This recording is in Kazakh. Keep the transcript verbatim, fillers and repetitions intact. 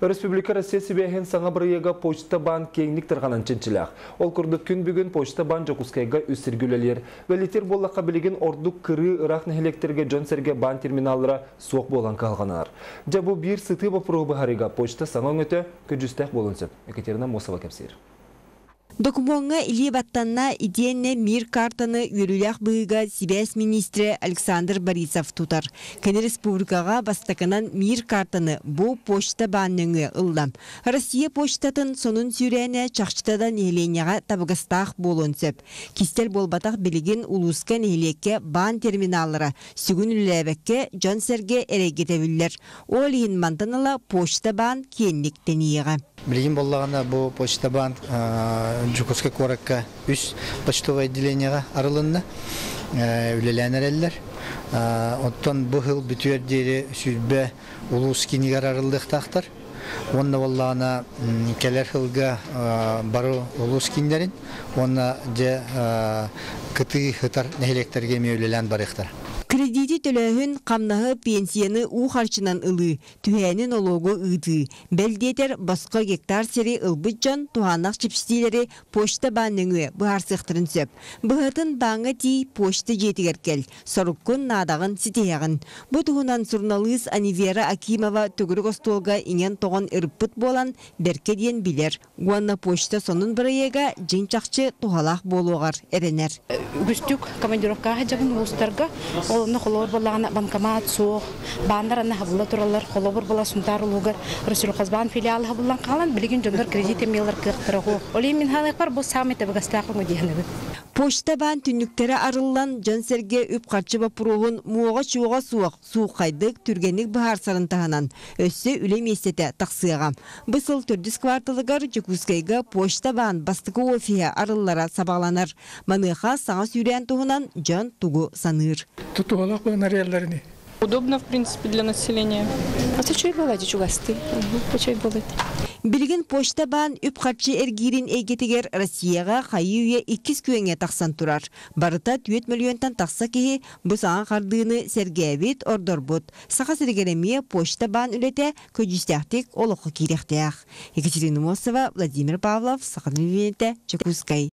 Республика Россия сибәһен саңа бұрыяға почта банк кеңнік тұрғанан чынчылақ. Ол күрдік күн бүгін почта банк жокускайға үсіргілелер. Вәлетер боллаққа білеген ордық кыры ұрақ нәхелектерге Джонсерге банк терминалыра соқ болан қалғанар. Жабу бір сыты бапырғы харыға почта саңа өңөті көджістәк болынсып. Екатерина Мосова кәпсер. Документга или баттанна идеяне мир картаны юрилях быга Сибэс министрі Александр Борисов тутар. Кені республикаға бастаканан мир картаны бу почта банныңы ылдам. Россия почтатын сонун сүйрәне чақчытадан еленяға табығыстақ болын сөп. Кистер болбатақ білеген улуска нехелекке бан терминаллары сүгін үләбәкке Джонсерге әрегетевілер. Ол ең мантаныла почта бан кенлік тенеға. Билигин боллагана бу почта банк Жукускай коракка үс почтовое отделениега арылынна үлеләнерелләр. Оттан бу хыл бүтүер дери сүзбе улус кинигар арылдыктактар. Онна боллагана келер хылга бару улус киндерин, онна же кыты хытар нехелектерге мөөлелән барыктар. Кредити төлөһүн камнахы пенсияны у харчынан ылы, түһәнин ологу ыды. Белдетер басқа гектар сери ылбыджан туанақ чипстилери почта банныңы бұхар сықтырын сөп. Бұхатын баңы ти почта жетігеркел, соруккун надағын ситеяғын. Бұ туғынан сурналыс Анивера Акимова түгірі қостолға инен тоғын ырппыт болан беркеден білер. Уанна почта сонын бірайега жинчақчы туғалақ болуғар әренер. Күстік командировкаға жабын ұлыстарға Олны холор балана банкомат соқ, бандараны хабылла туралар, холобыр бала сунтар улугар, Русул Казбан филиалы хабыллан қалан, білген жондар кредит емелер кықтырығы. Олей мен халайық бар, бұл саметі бұғастақын өдегінеді. Почта бан түнніктері арылан Джонсерге үп қарчы бапыруғын муға чуға суық, суық қайдық түргенік бұхар сарын тағанан. Өссі үлем естеті тақсыға. Бұсыл түрдіс кварталығар Жукускайға почта бан бастықы офия арыллара сабағланар. Маныға саңа сүйрен туғынан Джон туғы саныр. Тутуалақ бағына реалларыны. Удобно, в принципе, для населения. А ты что и было, дичугасты? Что и было? Билген почта бан үп қарчы әргерін әйгетігер Россияға қайы үйе иккіз көңе тақсан тұрар. Барыта төрт миллионтан тақса кеге бұсаңа қардығыны сәргәвет ордор бұд. Сақа сәргереме почта бан үлеті көджістәқтік олықы керектіяқ. Екатерина Мосова, Владимир Павлов, Сақын Венеті, Жакускай.